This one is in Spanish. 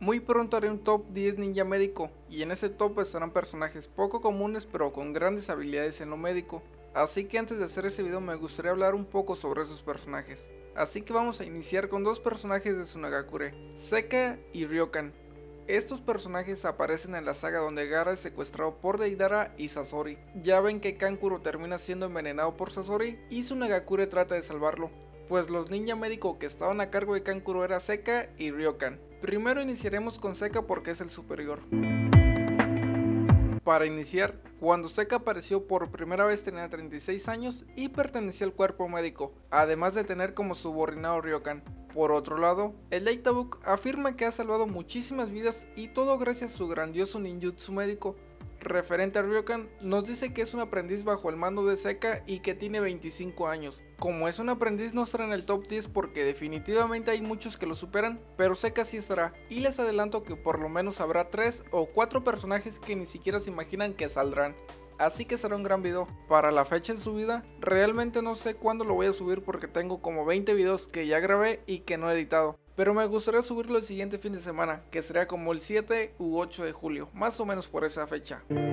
Muy pronto haré un top 10 ninja médico, y en ese top estarán personajes poco comunes pero con grandes habilidades en lo médico. Así que antes de hacer ese video me gustaría hablar un poco sobre esos personajes. Así que vamos a iniciar con dos personajes de Tsunagakure, Seka y Ryokan. Estos personajes aparecen en la saga donde Gaara es secuestrado por Deidara y Sasori. Ya ven que Kankuro termina siendo envenenado por Sasori y Tsunagakure trata de salvarlo, pues los ninja médicos que estaban a cargo de Kankuro eran Seka y Ryokan. Primero iniciaremos con Seka porque es el superior. Para iniciar, cuando Seka apareció por primera vez tenía 36 años y pertenecía al cuerpo médico, además de tener como subordinado Ryokan. Por otro lado, el Databook afirma que ha salvado muchísimas vidas y todo gracias a su grandioso ninjutsu médico. Referente a Ryokan, nos dice que es un aprendiz bajo el mando de Seka y que tiene 25 años. Como es un aprendiz no estará en el top 10 porque definitivamente hay muchos que lo superan, pero Seka sí estará, y les adelanto que por lo menos habrá 3 o 4 personajes que ni siquiera se imaginan que saldrán. Así que será un gran video. Para la fecha de subida, realmente no sé cuándo lo voy a subir porque tengo como 20 videos que ya grabé y que no he editado. Pero me gustaría subirlo el siguiente fin de semana, que será como el 7 u 8 de julio, más o menos por esa fecha.